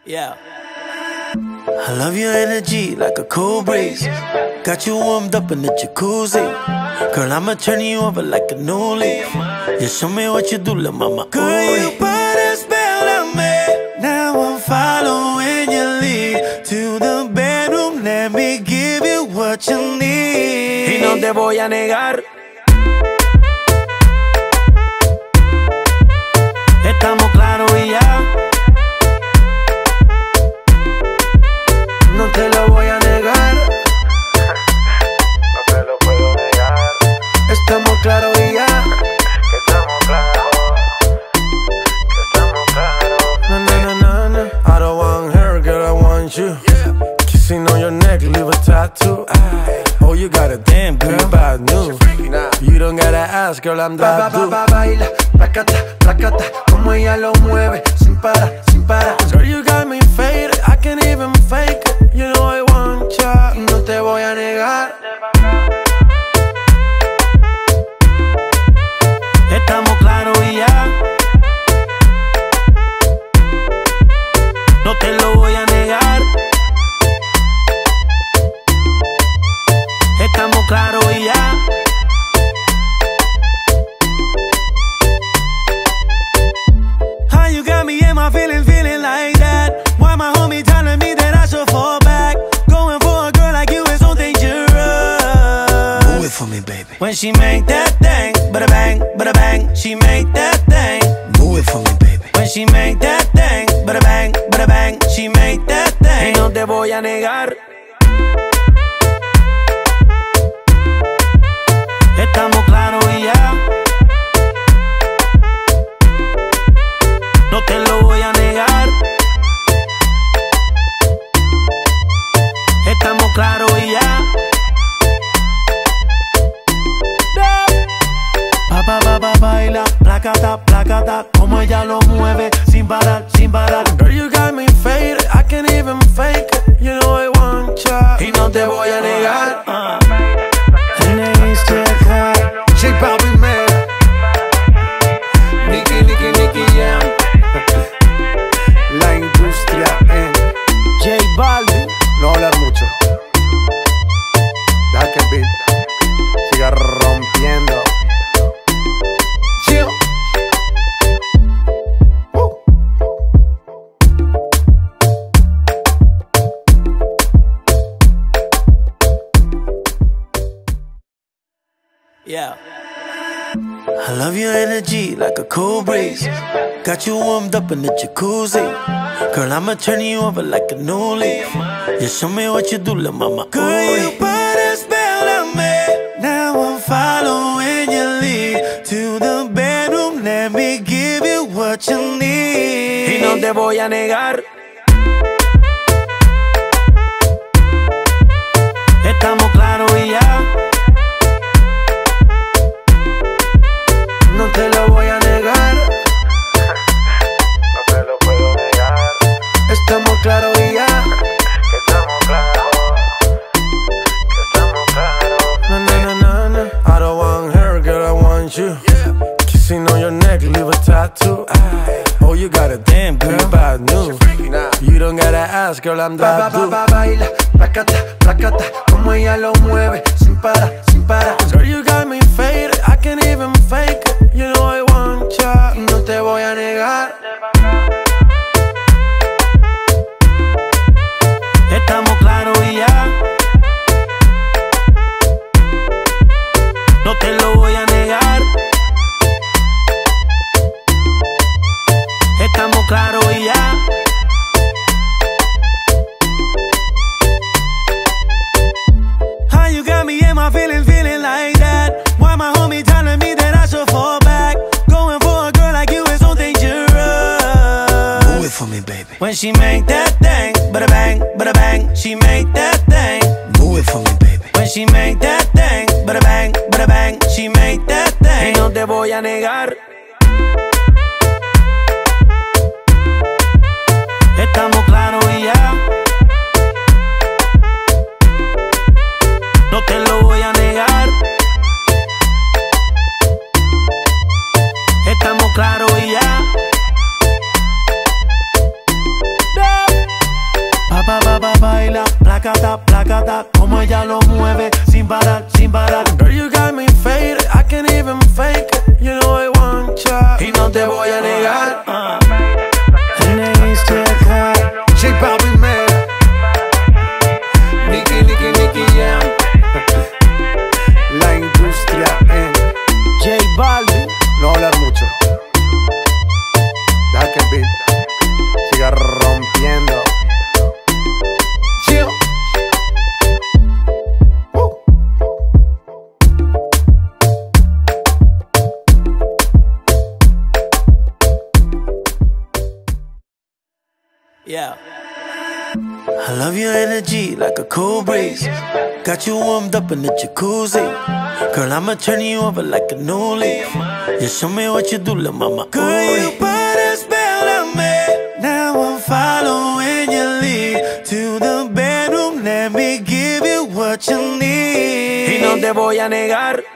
Yeah. I love your energy like a cool breeze. Got you warmed up in the jacuzzi. Girl, I'ma turn you over like a new leaf. You show me what you do, la mama. Girl, you put a spell on me. Now I'm following your lead to the bedroom. Let me give you what you need. Y no te voy a negar. Estamos claros y ya. No te lo voy a negar. No te lo puedo negar. Estamos claros y ya. Que estamos claros. Que estamos claros. Na na na na na. I don't want her, girl, I want you. Kissing on your neck, leave a tattoo. Oh, you got a damn good bad news. You don't gotta ask, girl, I'm that dude. Baila, placata, placata, como ella lo mueve, sin parar, sin parar. Girl, you got me faded, I can't even fake it. You know I want ya. Y no te voy a negar. Estamos claros y ya. No te lo voy a negar. Estamos claros y ya. How you got me in my feelings, feeling like that? Why my homie telling me that I should fall back? Going for a girl like you is so dangerous. Move it for me, baby. When she make that thing, bada bang, she make that thing. Move it for me, baby. When she make that thing, bada bang, she make that thing. Y no te voy a negar. Estamos claros y ya. No te lo voy a negar. Estamos claros y ya. Baila, placata, placata, como ella lo mueve, sin parar, sin parar. Girl, you got me faded, I can't even fake it. You know I want ya. Y no te voy a negar. J Balvin, man. Nicky Jam. La industria en J Balvin. no hablar mucho. Deja que el beat siga rompiendo. Chill. Yeah. I love your energy like a cool breeze. Got you warmed up in the jacuzzi. Girl, I'ma turn you over like a new leaf. You show me what you do, la mama. Girl, you put a spell on me. Now I'm following your lead to the bedroom. Let me give you what you need. Y no te voy a negar. Estamos claros y ya. No te lo voy a negar. No te lo puedo negar. Estamos claros y ya. Que estamos claros. Que estamos claros. Na na na na na. I don't want her, girl, I want you. Kissing on your neck, leave a tattoo. Oh, you got a damn good bad news. You don't gotta ask, girl, I'm that dude. Baila, placata, placata, como ella lo mueve, sin parar, sin parar. Girl, you got me faded, I can't even fake it. You know I want ya. Y no te voy a negar. Estamos claros y ya. No te lo voy a negar. Estamos claros y ya. How you got me in my feelings, feeling like that? Why my homie telling me that I should fall back? Going for a girl like you is so dangerous. Move it for me, baby. When she make that thing, bada bang, she make that thing. Move it for me, baby. When she make that thing, bada bang, she make that thing. Y no te voy a negar. Estamos claros y ya. No te lo voy a negar. Estamos claros y ya. placata, placata, como ella lo mueve, sin parar, sin parar. Girl, you got me faded, I can't even fake it. You know I want ya, y no te voy a negar. J Balvin, man. Nicky Jam. La industria en J Balvin. no hablar mucho. Deja que el beat siga rompiendo. Chill. Yeah. I love your energy like a cool breeze. Got you warmed up in the jacuzzi. Girl, I'ma turn you over like a new leaf. Yeah, show me what you do, little mama. Girl, you put a spell on me. Now I'm following your lead to the bedroom. Let me give you what you need. Y no te voy a negar.